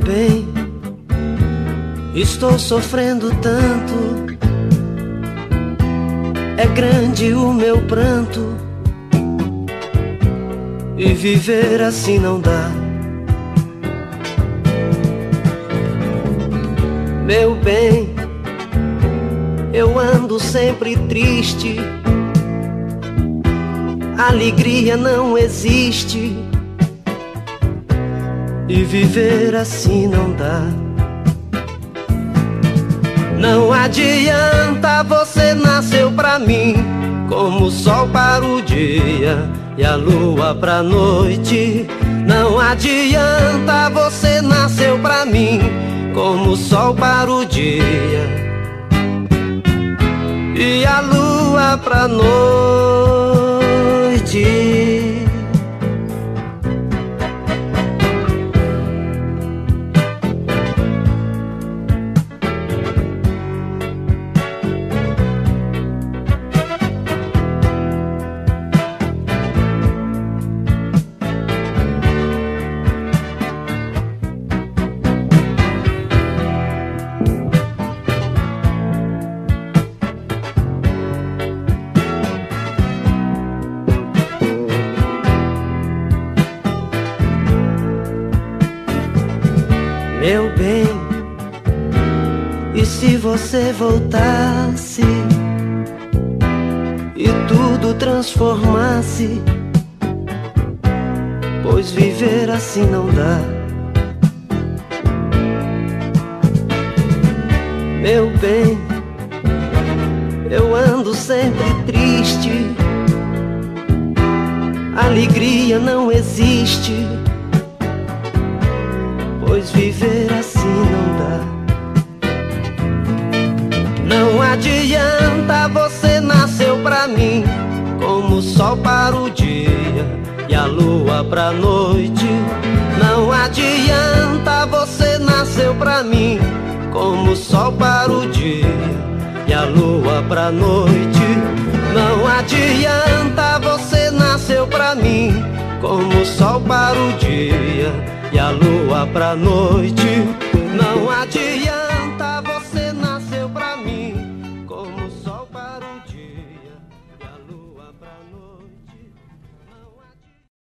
bem, estou sofrendo tanto, é grande o meu pranto, e viver assim não dá. Meu bem, eu ando sempre triste, alegria não existe, e viver assim não dá. Não adianta, você nasceu pra mim, como o sol para o dia e a lua pra noite. Não adianta, você nasceu pra mim, como o sol para o dia e a lua pra noite. Meu bem, e se você voltasse e tudo transformasse, pois viver assim não dá. Meu bem, eu ando sempre triste, alegria não existe, pois viver assim não dá. Não adianta, você nasceu pra mim, como o sol para o dia e a lua pra noite. Não adianta, você nasceu pra mim, como o sol para o dia e a lua pra noite. Não adianta, você nasceu pra mim, como o sol para o dia e a lua pra noite. Não adianta.